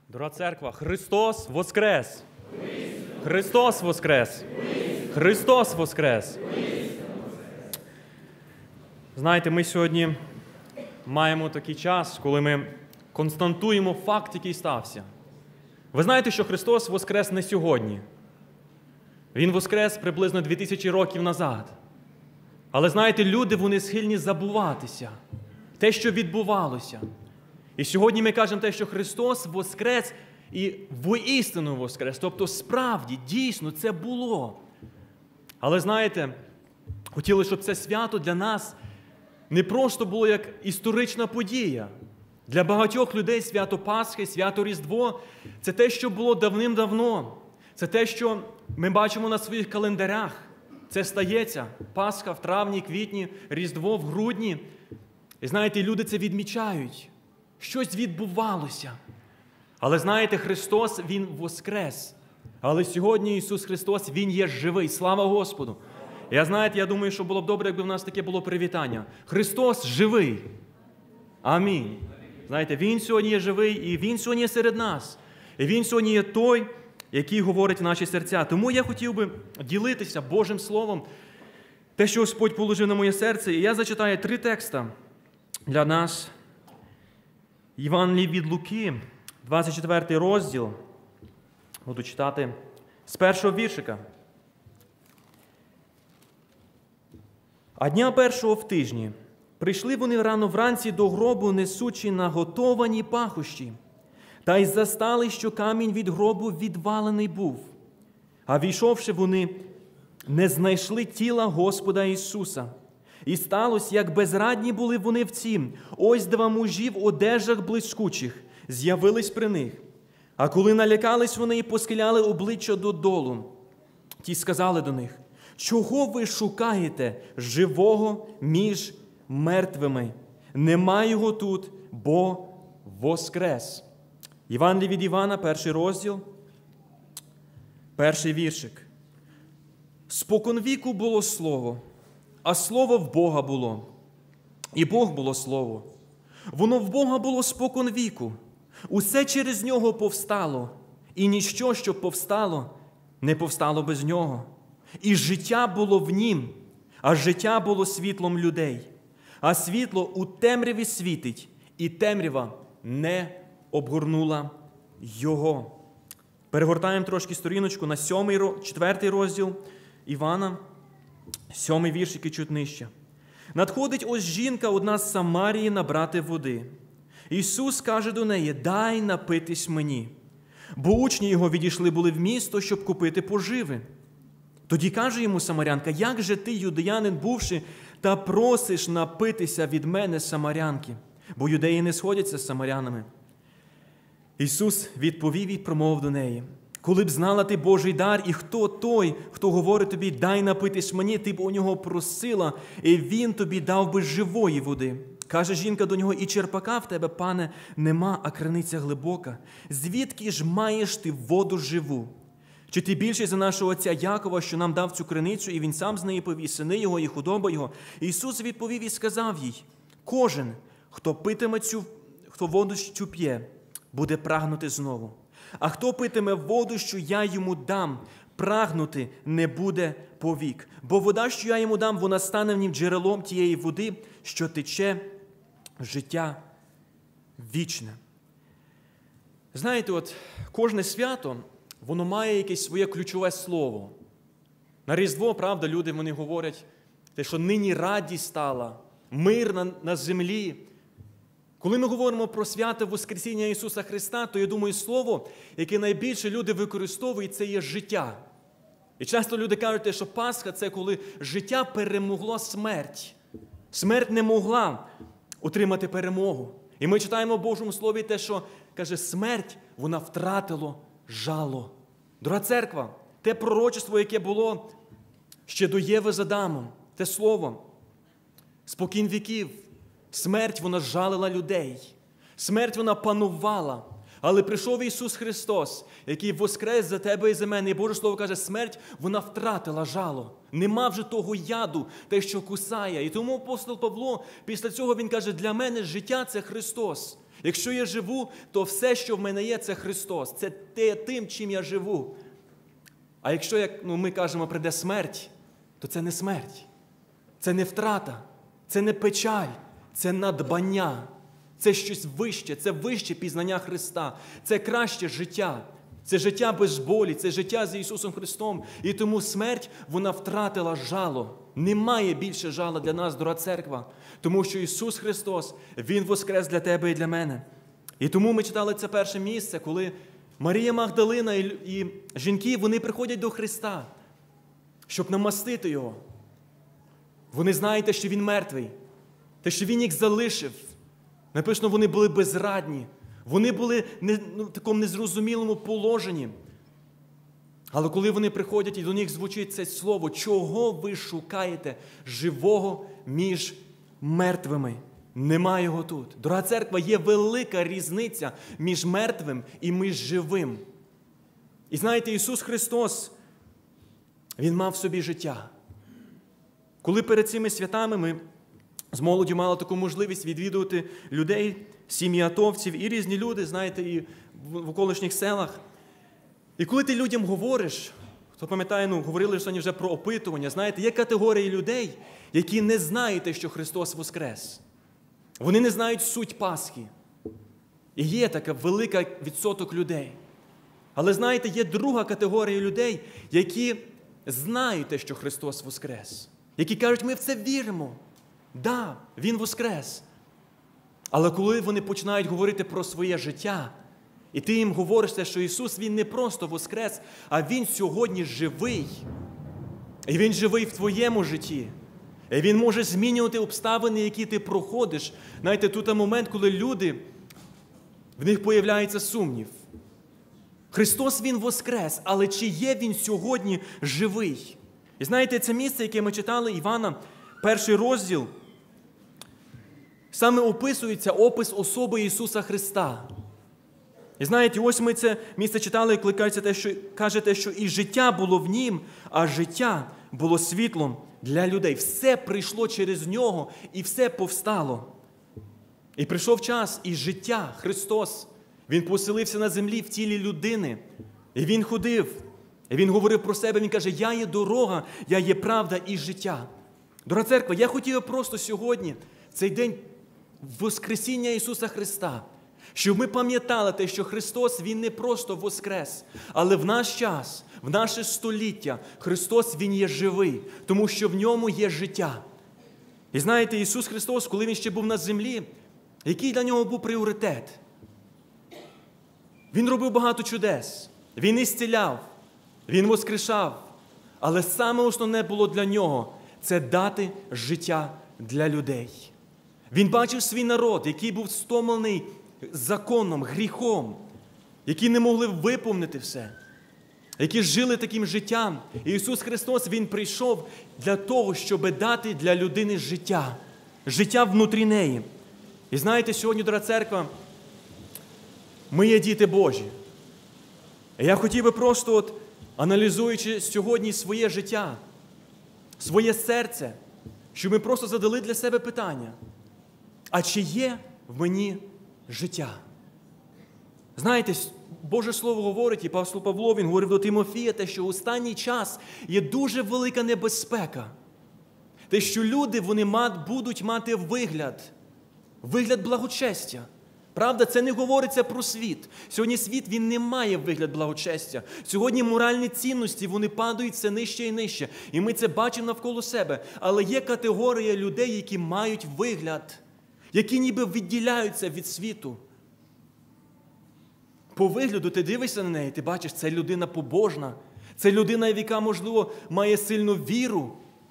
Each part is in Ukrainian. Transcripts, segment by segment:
Дорога церква, Христос воскрес! Христос воскрес! Христос воскрес! Знаєте, ми сьогодні маємо такий час, коли ми констатуємо факт, який стався. Ви знаєте, що Христос воскрес не сьогодні. Він воскрес приблизно 2000 років назад. Але знаєте, люди, вони схильні забуватися. Те, що відбувалося. І сьогодні ми кажемо те, що Христос воскрес і воістину воскрес. Тобто справді, дійсно, це було. Але знаєте, хотіли, щоб це свято для нас не просто було як історична подія. Для багатьох людей свято Пасхи, свято Різдво – це те, що було давним-давно. Це те, що ми бачимо на своїх календарях. Це стається. Пасха в травні, квітні, Різдво в грудні. І знаєте, люди це відмічають. Щось відбувалося. Але знаєте, Христос, Він воскрес. Але сьогодні Ісус Христос, Він є живий. Слава Господу! Я думаю, що було б добре, якби в нас таке було привітання. Христос живий. Амінь. Знаєте, Він сьогодні є живий, і Він сьогодні є серед нас. І Він сьогодні є той, який говорить в наші серця. Тому я хотів би ділитися Божим Словом, те, що Господь положив на моє серце. І я зачитаю 3 текста для нас. Євангеліє від Луки, 24 розділ. Буду читати з першого віршика. А дня першого в тижні прийшли вони рано вранці до гробу, несучи наготовані пахощі, та й застали, що камінь від гробу відвалений був. А війшовши вони, не знайшли тіла Господа Ісуса. І сталося, як безрадні були вони в цім, ось 2 мужі в одежах блискучих з'явились при них. А коли налякались вони і посхиляли обличчя додолу, ті сказали до них: «Чого ви шукаєте живого між мертвими? Нема його тут, бо воскрес». Євангеліє від Івана, 1 розділ, 1 віршик. «Споконвіку було Слово, а Слово в Бога було, і Бог було Слово. Воно в Бога було споконвіку, усе через Нього повстало, і ніщо, що повстало, не повстало без Нього. І життя було в Нім, а життя було світлом людей. А світло у темряві світить, і темрява не обгорнула Його». Перегортаємо трошки сторіночку на 4 розділ Івана, 7 вірш, який чуть нижче. «Надходить ось жінка одна з Самарії набрати води. Ісус каже до неї: «Дай напитись мені». Бо учні Його відійшли були в місто, щоб купити поживи. Тоді каже йому самарянка: «Як же ти, юдеянин бувши, та просиш напитися від мене, самарянки? Бо юдеї не сходяться з самарянами». Ісус відповів і промовив до неї: «Коли б знала ти Божий дар, і хто той, хто говорить тобі: дай напитись мені, ти б у нього просила, і він тобі дав би живої води». Каже жінка до нього: «І черпака в тебе, пане, нема, а криниця глибока. Звідки ж маєш ти воду живу? Чи ти більший за нашого отця Якова, що нам дав цю криницю, і він сам з неї пив, і сини його, і худоба його?» Ісус відповів і сказав їй: «Кожен, хто питиме хто воду цю п'є, буде прагнути знову. А хто питиме воду, що я йому дам, прагнути не буде повік. Бо вода, що я йому дам, вона стане в нім джерелом тієї води, що тече в життя вічне». Знаєте, от кожне свято, воно має якесь своє ключове слово. На Різдво, правда, люди вони говорять, те, що нині радість стала, мир на землі. Коли ми говоримо про свято Воскресіння Ісуса Христа, то, я думаю, слово, яке найбільше люди використовують, це є життя. І часто люди кажуть, що Пасха – це коли життя перемогло смерть. Смерть не могла отримати перемогу. І ми читаємо в Божому Слові те, що, каже, смерть, вона втратила жало. Дорога церква, те пророчество, яке було ще до Єви з Адамом, те слово, спокін віків, смерть, вона жалила людей. Смерть, вона панувала. Але прийшов Ісус Христос, який воскрес за тебе і за мене. І Боже Слово каже, смерть, вона втратила жало. Нема вже того яду, те, що кусає. І тому апостол Павло, після цього він каже, для мене життя – це Христос. Якщо я живу, то все, що в мене є, це Христос. Це тим, чим я живу. А якщо, як ми кажемо, прийде смерть, то це не смерть. Це не втрата, це не печаль, це надбання. Це щось вище, це вище пізнання Христа. Це краще життя. Це життя без болі, це життя з Ісусом Христом. І тому смерть, вона втратила жало. Немає більше жала для нас, дорога церква. Тому що Ісус Христос, Він воскрес для тебе і для мене. І тому ми читали це перше місце, коли Марія Магдалина і жінки, вони приходять до Христа, щоб намастити Його. Вони знають, що Він мертвий, те, що Він їх залишив. Написано, вони були безрадні. Вони були в такому незрозумілому положенні. Але коли вони приходять, і до них звучить це слово, чого ви шукаєте живого між мертвими? Нема його тут. Дорога церква, є велика різниця між мертвим і між живим. І знаєте, Ісус Христос, Він мав в собі життя. Коли перед цими святами ми з молоддю мали таку можливість відвідувати людей, сім'ї атовців і різні люди, знаєте, і в околишніх селах. І коли ти людям говориш, хто пам'ятає, говорили сьогодні вже про опитування, знаєте, є категорії людей, які не знають, що Христос воскрес. Вони не знають суть Пасхи. І є така велика відсоток людей. Але, знаєте, є друга категорія людей, які знають, що Христос воскрес. Які кажуть, ми в це віримо. Да, Він воскрес. Але коли вони починають говорити про своє життя, і ти їм говориш, що Ісус, Він не просто воскрес, а Він сьогодні живий. І Він живий в твоєму житті. І Він може змінювати обставини, які ти проходиш. Знаєте, тут момент, коли люди, в них появляється сумнів. Христос, Він воскрес, але чи є Він сьогодні живий? І знаєте, це місце, яке ми читали, Івана, перший розділ, саме описується опис особи Ісуса Христа. І знаєте, ось ми це місце читали, коли кажете, що і життя було в Нім, а життя було світлом для людей. Все прийшло через Нього і все повстало. І прийшов час, і життя, Христос, Він поселився на землі в тілі людини. І Він ходив, і Він говорив про себе, Він каже, я є дорога, я є правда і життя. Дорога церква, я хотів просто сьогодні, в цей день Воскресіння Ісуса Христа, щоб ми пам'ятали те, що Христос, Він не просто воскрес, але в наш час, в наше століття, Христос, Він є живий, тому що в Ньому є життя. І знаєте, Ісус Христос, коли Він ще був на землі, який для Нього був пріоритет? Він робив багато чудес, Він ісціляв, Він воскрешав, але саме основне було для Нього – це дати життя для людей. Він бачив свій народ, який був стомлений законом, гріхом, які не могли виповнити все, які жили таким життям. І Ісус Христос, Він прийшов для того, щоб дати для людини життя, життя внутрі неї. І знаєте, сьогодні, дорога церква, ми є діти Божі. І я хотів би просто, аналізуючи сьогодні своє життя, своє серце, щоб ми просто задали для себе питання, а чи є в мені життя? Знаєте, Боже Слово говорить, і апостол Павло, він говорив до Тимофія, те, що в останній час є дуже велика небезпека. Те, що люди, вони будуть мати вигляд благочестя. Правда, це не говориться про світ. Сьогодні світ, він не має вигляд благочестя. Сьогодні моральні цінності, вони падають все нижче і нижче. І ми це бачимо навколо себе. Але є категорія людей, які мають вигляд, які ніби відділяються від світу. По вигляду ти дивишся на неї, ти бачиш, це людина побожна, це людина, яка, можливо, має сильну віру.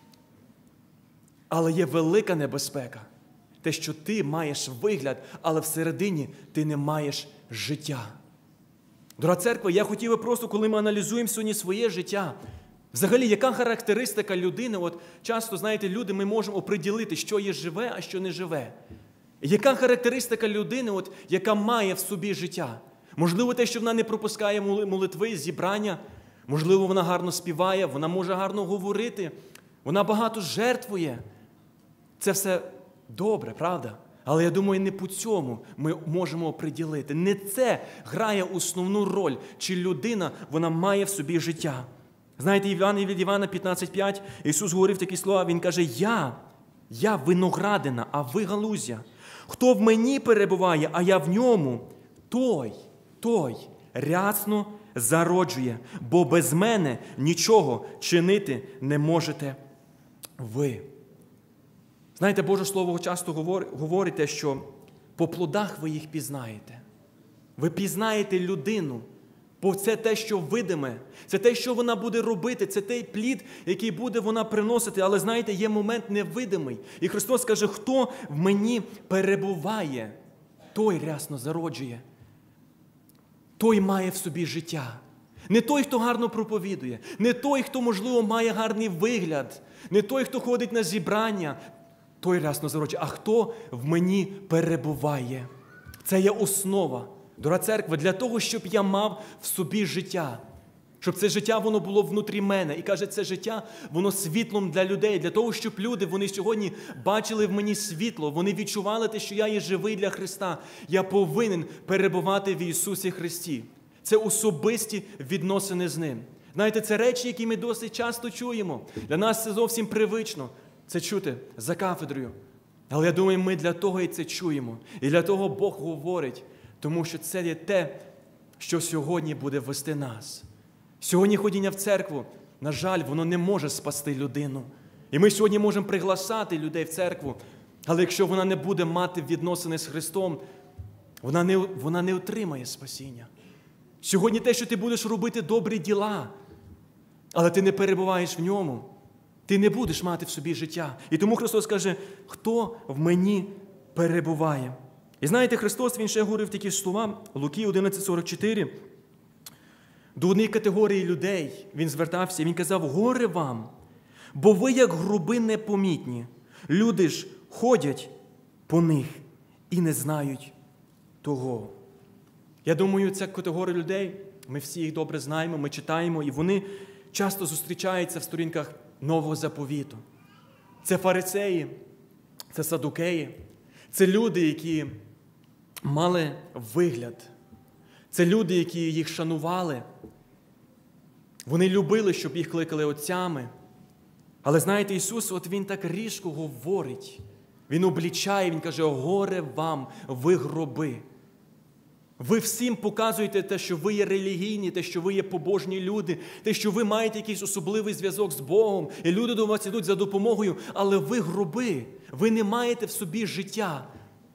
Але є велика небезпека. Те, що ти маєш вигляд, але всередині ти не маєш життя. Дорога церква, я хотів би просто, коли ми аналізуємо сьогодні своє життя, взагалі, яка характеристика людини, часто, знаєте, люди, ми можемо оприділити, що є живе, а що не живе. Яка характеристика людини, яка має в собі життя? Можливо, те, що вона не пропускає молитви, зібрання, можливо, вона гарно співає, вона може гарно говорити, вона багато жертвує. Це все добре, правда? Але я думаю, не по цьому ми можемо оприділити. Не це грає основну роль, чи людина, вона має в собі життя. Знаєте, від Івана 15:5 Ісус говорив такі слова, Він каже, я виноградина, а ви галузя. Хто в мені перебуває, а я в ньому, той рясно зароджує, бо без мене нічого чинити не можете ви. Знаєте, Боже Слово часто говорить, що по плодах ви їх пізнаєте. Ви пізнаєте людину, бо це те, що видиме, це те, що вона буде робити, це той плід, який буде вона приносити. Але, знаєте, є момент невидимий. І Христос каже, хто в мені перебуває, той рясно зароджує. Той має в собі життя. Не той, хто гарно проповідує, не той, хто, можливо, має гарний вигляд, не той, хто ходить на зібрання, той рясно зароджує, а хто в мені перебуває. Це є основа, дорога церква, для того, щоб я мав в собі життя. Щоб це життя, воно було внутрі мене. І каже, це життя, воно світлом для людей. Для того, щоб люди, вони сьогодні бачили в мені світло. Вони відчували те, що я є живий для Христа. Я повинен перебувати в Ісусі Христі. Це особисті відносини з Ним. Знаєте, це речі, які ми досить часто чуємо. Для нас це зовсім привично. Це чути за кафедрою. Але я думаю, ми для того і це чуємо. І для того Бог говорить. Тому що це є те, що сьогодні буде вести нас. Сьогодні ходіння в церкву, на жаль, воно не може спасти людину. І ми сьогодні можемо приглашати людей в церкву, але якщо вона не буде мати відносини з Христом, вона не отримає спасіння. Сьогодні те, що ти будеш робити добрі діла, але ти не перебуваєш в ньому, ти не будеш мати в собі життя. І тому Христос каже, хто в мені перебуває. І знаєте, Христос, Він ще говорив такі слова, Луки 11:44, до однієї категорії людей Він звертався, Він казав, горе вам, бо ви як гроби непомітні. Люди ж ходять по них і не знають того. Я думаю, ця категорія людей, ми всі їх добре знаємо, ми читаємо, і вони часто зустрічаються в сторінках Нового Заповіту. Це фарисеї, це садукеї, це люди, які мали вигляд. Це люди, які їх шанували. Вони любили, щоб їх кликали отцями. Але знаєте, Ісус, от Він так різко говорить. Він облічає, Він каже, горе вам, ви гроби. Ви всім показуєте те, що ви є релігійні, те, що ви є побожні люди, те, що ви маєте якийсь особливий зв'язок з Богом, і люди до вас йдуть за допомогою, але ви гроби, ви не маєте в собі життя.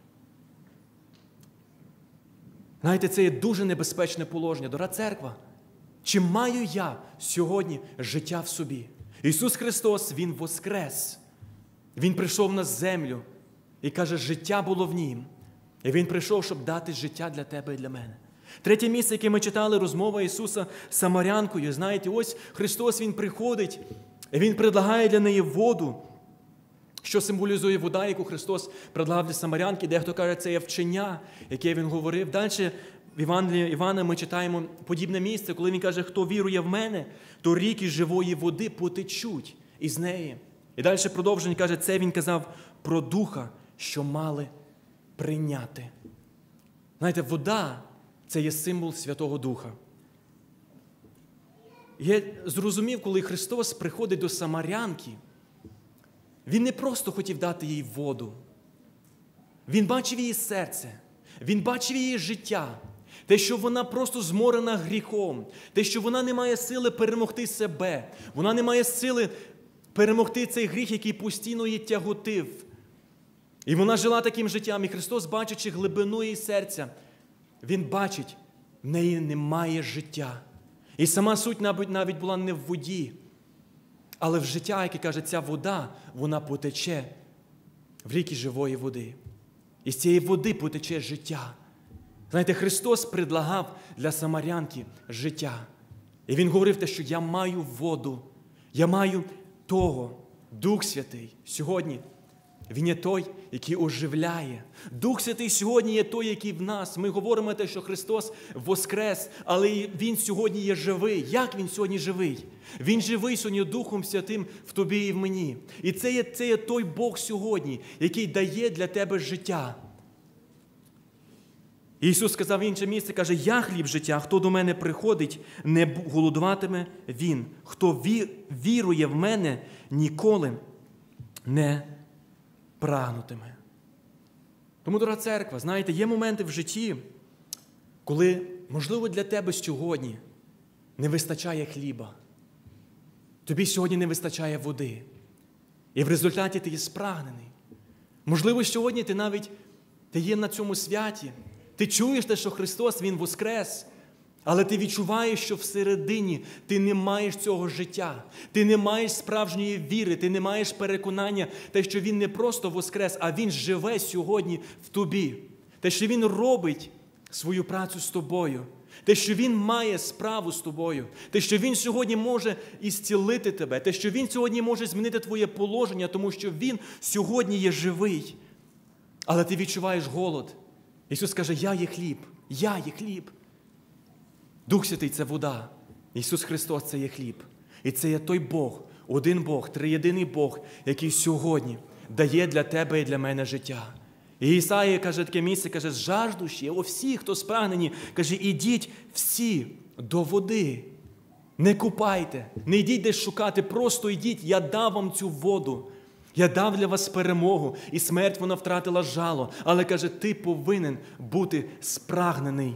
Знаєте, це є дуже небезпечне положення. Дорога церква, чи маю я сьогодні життя в собі? Ісус Христос, Він воскрес. Він прийшов на землю і каже, життя було в Нім. І Він прийшов, щоб дати життя для тебе і для мене. Третє місце, яке ми читали, розмова Ісуса з самарянкою. Знаєте, ось Христос, Він приходить, і Він предлагає для неї воду, що символізує вода, яку Христос предлагав для самарянки. Дехто каже, це є вчення, яке Він говорив. Далі в Євангелії Івана ми читаємо подібне місце, коли Він каже, хто вірує в мене, то ріки живої води потечуть із неї. І далі продовження каже, це Він казав про Духа, що мали прийняти. Знаєте, вода – це є символ Святого Духа. Я зрозумів, коли Христос приходить до самарянки, Він не просто хотів дати їй воду. Він бачив її серце, Він бачив її життя, те, що вона просто зморена гріхом, те, що вона не має сили перемогти себе, вона не має сили перемогти цей гріх, який постійно її тяготив. І вона жила таким життям, і Христос, бачачи глибину її серця, Він бачить, в неї немає життя. І сама суть навіть була не в воді, але в життя, яке каже, ця вода, вона потече в ріки живої води. І з цієї води потече життя. Знаєте, Христос предлагав для самарянки життя. І Він говорив те, що я маю воду, я маю того, Дух Святий. Сьогодні Він є той, який оживляє. Дух Святий сьогодні є той, який в нас. Ми говоримо те, що Христос воскрес, але Він сьогодні є живий. Як Він сьогодні живий? Він живий сьогодні Духом Святим в тобі і в мені. І це є той Бог сьогодні, який дає для тебе життя. Ісус сказав в інше місце, каже, я хліб життя, хто до мене приходить, не голодуватиме він. Хто вірує в мене, ніколи не прагнутиме. Тому, дорога церква, знаєте, є моменти в житті, коли, можливо, для тебе сьогодні не вистачає хліба. Тобі сьогодні не вистачає води. І в результаті ти є спрагнений. Можливо, сьогодні ти є на цьому святі. Ти чуєш те, що Христос, Він воскрес. Але ти відчуваєш, що всередині ти не маєш цього життя. Ти не маєш справжньої віри, ти не маєш переконання, те, що Він не просто воскрес, а Він живе сьогодні в тобі. Те, що Він робить свою працю з тобою. Те, що Він має справу з тобою. Те, що Він сьогодні може ісцілити тебе. Те, що Він сьогодні може змінити твоє положення, тому що Він сьогодні є живий. Але ти відчуваєш голод. Ісус каже, я є хліб, я є хліб. Дух Святий – це вода. Ісус Христос – це є хліб. І це є той Бог, один Бог, триєдиний Бог, який сьогодні дає для тебе і для мене життя. І Ісаїя каже таке місце, каже, жаждущі, о всі, хто спрагнені, каже, ідіть всі до води. Не купайте, не йдіть десь шукати, просто йдіть, я дав вам цю воду. Я дав для вас перемогу, і смерть вона втратила жало. Але, каже, ти повинен бути спрагнений.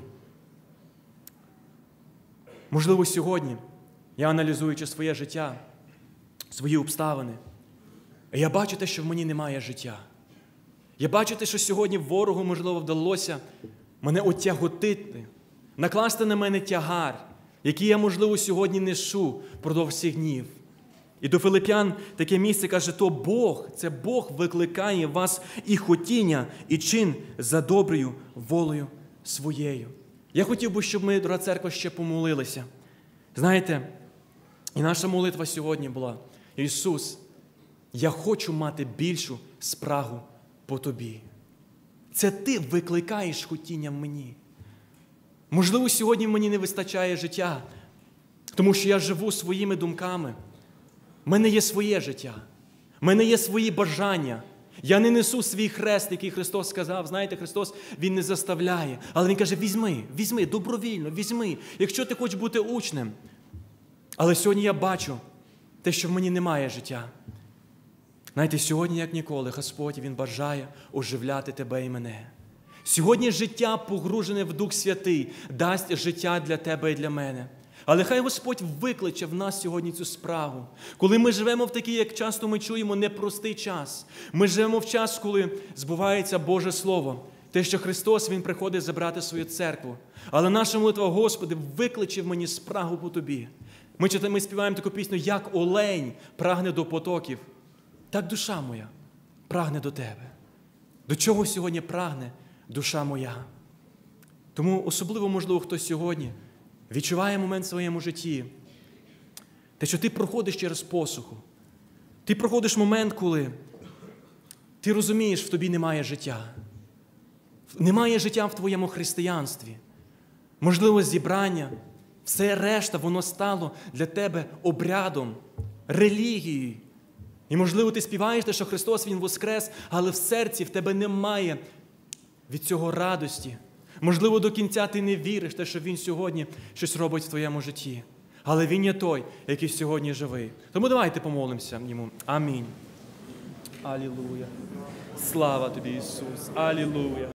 Можливо, сьогодні, я аналізуючи своє життя, свої обставини, я бачу те, що в мені немає життя. Я бачу те, що сьогодні ворогу, можливо, вдалося мене отяготити, накласти на мене тягар, який я, можливо, сьогодні нешу впродовж всіх днів. І до Филип'ян таке місце каже, то Бог, це Бог викликає в вас і хотіння, і чин за доброю волею своєю. Я хотів би, щоб ми, дорога церква, ще помолилися. Знаєте, і наша молитва сьогодні була, Ісус, я хочу мати більшу спрагу по Тобі. Це Ти викликаєш хотіння в мені. Можливо, сьогодні мені не вистачає життя, тому що я живу своїми думками. В мене є своє життя, в мене є свої бажання. Я не несу свій хрест, який Христос сказав. Знаєте, Христос, Він не заставляє. Але Він каже, візьми, добровільно, візьми, якщо ти хочеш бути учнем. Але сьогодні я бачу те, що в мені немає життя. Знаєте, сьогодні, як ніколи, Господь, Він бажає оживляти тебе і мене. Сьогодні життя, погружене в Дух Святий, дасть життя для тебе і для мене. Але хай Господь викличе в нас сьогодні цю спрагу. Коли ми живемо в такий, як часто ми чуємо, непростий час. Ми живемо в час, коли збувається Боже Слово. Те, що Христос, Він приходить забрати свою церкву. Але наша молитва, Господи, викличе в мені спрагу по Тобі. Ми співаємо таку пісню, як олень прагне до потоків. Так душа моя прагне до Тебе. До чого сьогодні прагне душа моя? Тому особливо, можливо, хтось сьогодні відчуває момент в своєму житті, те, що ти проходиш через посуху. Ти проходиш момент, коли ти розумієш, в тобі немає життя. Немає життя в твоєму християнстві. Можливо, зібрання, все решта, воно стало для тебе обрядом, релігією. І, можливо, ти співаєш те, що Христос, Він воскрес, але в серці в тебе немає від цього радості. Можливо, до кінця ти не віриш, те, що Він сьогодні щось робить в твоєму житті. Але Він є той, який сьогодні живий. Тому давайте помолимося Йому. Амінь. Алілуя. Слава Тобі, Ісус. Алілуя.